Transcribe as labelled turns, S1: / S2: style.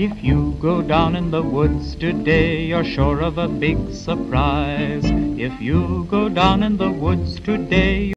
S1: If you go down in the woods today, you're sure of a big surprise. If you go down in the woods today,